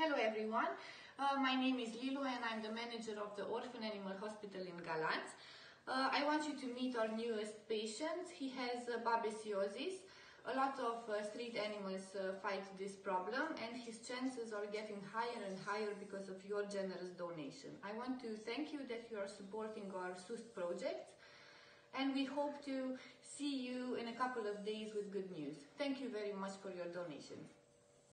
Hello everyone, my name is Lilu and I'm the manager of the Orphan Animal Hospital in Galați. I want you to meet our newest patient. He has babesiosis. A lot of street animals fight this problem and his chances are getting higher and higher because of your generous donation. I want to thank you that you are supporting our SUST project and we hope to see you in a couple of days with good news. Thank you very much for your donation.